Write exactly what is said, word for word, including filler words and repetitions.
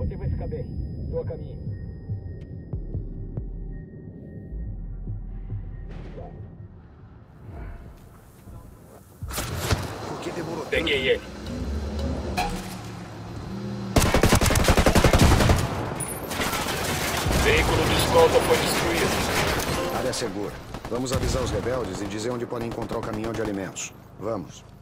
Você vai ficar bem. Estou a caminho. Por que demorou tanto? Peguei ele. Veículo de escolta foi destruído. Área segura. Vamos avisar os rebeldes e dizer onde podem encontrar o caminhão de alimentos. Vamos.